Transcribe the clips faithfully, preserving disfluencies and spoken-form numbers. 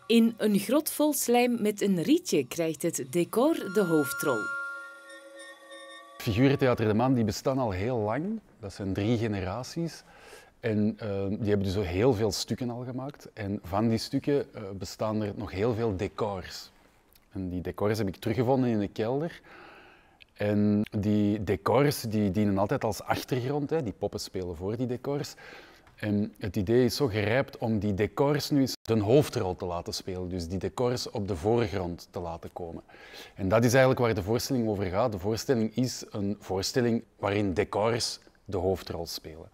In Een grot vol slijm met een rietje krijgt het decor de hoofdrol. Figurentheater De Man die bestaan al heel lang. Dat zijn drie generaties. En uh, die hebben dus heel veel stukken al gemaakt. En van die stukken uh, bestaan er nog heel veel decors. En die decors heb ik teruggevonden in de kelder. En die decors die dienen altijd als achtergrond. Hè. Die poppen spelen voor die decors. En het idee is zo gerijpt om die decors nu eens de hoofdrol te laten spelen. Dus die decors op de voorgrond te laten komen. En dat is eigenlijk waar de voorstelling over gaat. De voorstelling is een voorstelling waarin decors de hoofdrol spelen.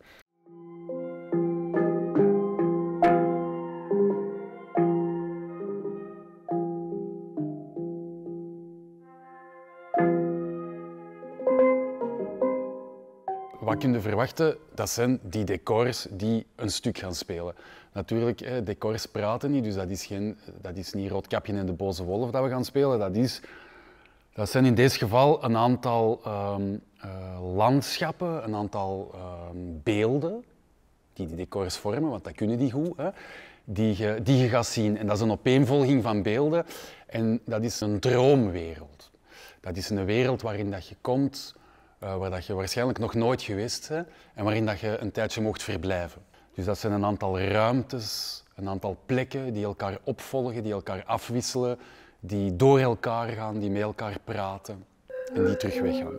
Wat kun je verwachten? Dat zijn die decors die een stuk gaan spelen. Natuurlijk, decors praten niet, dus dat is, geen, dat is niet Roodkapje en de Boze Wolf dat we gaan spelen. Dat, is, dat zijn in dit geval een aantal um, uh, landschappen, een aantal um, beelden die die decors vormen, want dat kunnen die goed, hè, die, je, die je gaat zien. En dat is een opeenvolging van beelden en dat is een droomwereld. Dat is een wereld waarin dat je komt, Uh, waar dat je waarschijnlijk nog nooit geweest bent en waarin dat je een tijdje mocht verblijven. Dus dat zijn een aantal ruimtes, een aantal plekken die elkaar opvolgen, die elkaar afwisselen, die door elkaar gaan, die met elkaar praten en die terug weggaan.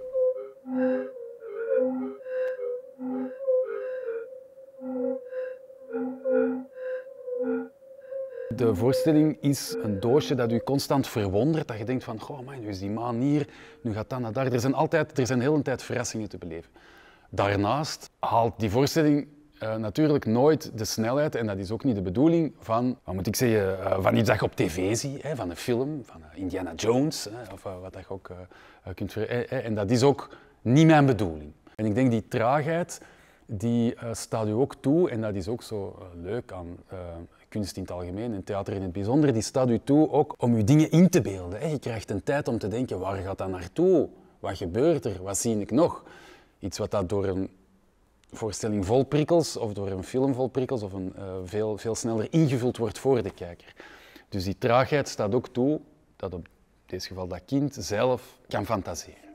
De voorstelling is een doosje dat u constant verwondert, dat je denkt van, goh man, nu is die maan hier, nu gaat dat naar daar. Er zijn altijd, er zijn de hele tijd verrassingen te beleven. Daarnaast haalt die voorstelling uh, natuurlijk nooit de snelheid, en dat is ook niet de bedoeling, van, wat moet ik zeggen, uh, van iets dat je op tv ziet, hè, van een film, van uh, Indiana Jones, hè, of uh, wat dat je ook uh, kunt ver... Eh, en dat is ook niet mijn bedoeling. En ik denk die traagheid, die uh, staat u ook toe, en dat is ook zo uh, leuk aan uh, kunst in het algemeen en theater in het bijzonder, die staat u toe ook om uw dingen in te beelden. Hè. Je krijgt een tijd om te denken, waar gaat dat naartoe? Wat gebeurt er? Wat zie ik nog? Iets wat dat door een voorstelling vol prikkels of door een film vol prikkels of een, uh, veel, veel sneller ingevuld wordt voor de kijker. Dus die traagheid staat ook toe dat op dit geval dat kind zelf kan fantaseren.